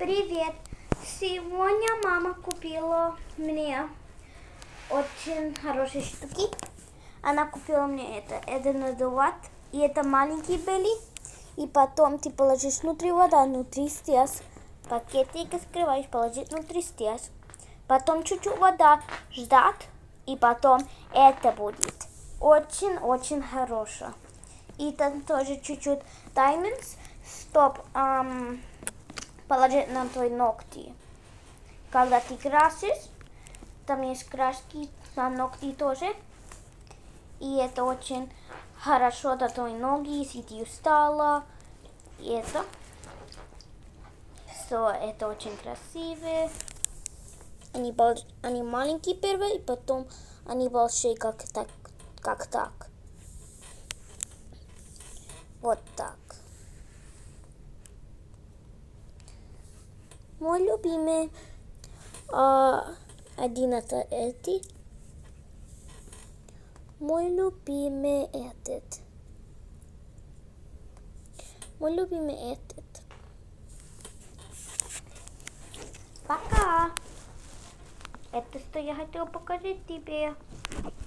Привет! Сегодня мама купила мне очень хорошие штуки. Она купила мне это надувать, и это маленький белый. И потом ты положишь внутри вода, внутри стяж. Пакетик открываешь, положить внутри стяж. Потом чуть-чуть вода ждать, и потом это будет очень-очень хорошо. И там тоже чуть-чуть diamonds, чтобы положить на твои ногти. Когда ты красишь, там есть краски на ногти тоже. И это очень хорошо для твоей ноги, если ты устала. И это. Это очень красиво. Они маленькие первые, и потом они большие, как так. Вот так. Мой любимый один это эти. Мой любимый этот. Мой любимый этот. Пока. Это что я хотела показать тебе.